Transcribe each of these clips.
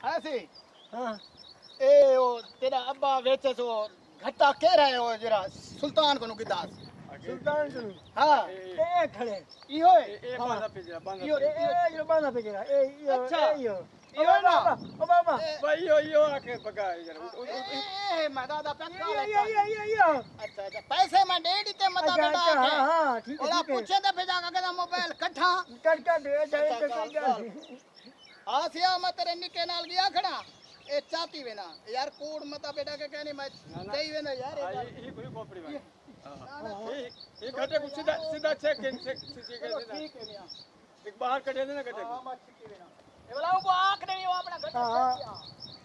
ऐसे हाँ ए ओ तेरा अब्बा वेचे सो घट्टा कह रहे हो जरा सुल्तान को नुकिदास सुल्तान सुन हाँ ए खड़े इहो है ए बांधा पे जरा बांधा इहो ए जो बांधा पे जरा ए यो अच्छा। यो इहो है ना ओ बाबा भाई यो आके पका जरा ए मैं दादा पैसा यो अच्छा अच्छा पैसे मैं दे दीते मता अच्छा बेटा अच्छा आके हाँ ठीक है ओला ठीक है पूछे तो भेजा का मोबाइल कट्ठा कट कट जाए अच्छा, चल। आसिया मैं तेरे निके नाल गया खड़ा ए चाती वेना यार कोड मता बेटा के कहनी मैं सही वेना यार ये कोई कोपड़ी में हां ये घटे को सीधा सीधा चेक सीधी के सीधा ठीक है मियां एक बाहर कटे देना घटे हां मत ठीक वेना ए बोला को आंख नहीं हो अपना घटा हाँ।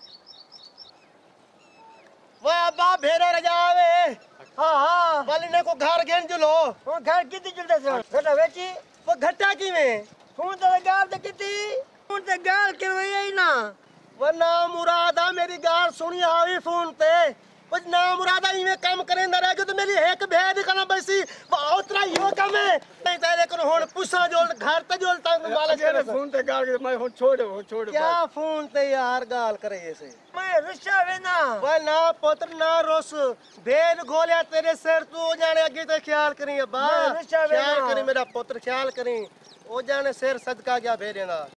वो अब्बा भेरे रजावे हाँ हाँ वालिने को घर गेन जुलो वो घर कितनी चलते सर घटा वेची वो घट्टा की में फोन तो गाल तो कितनी फोन तो गाल के वही ना वो ना मुरादा मेरी गाल सुनी आवी फोन पे वो ना मुरादा इमे काम करेंदा रह तो मेरी एक भेद करना बसी वो उतरा यो काम है नहीं तेरे को होन पुसा जोल घर ते जोल तंग वाला अरे फोन ते गाल के मैं हो छोड़ क्या फोन ते यार गाल करे ऐसे मैं रुस्सा वेना वो ना पुत्र ना रोस भेद गोलिया तेरे सिर तू जाने अगे ते ख्याल करी अब्बा मैं रुस्सा ख्याल वेना। करी मेरा पुत्र ख्याल करी ओ जाने सिर सदका गया भेरे ना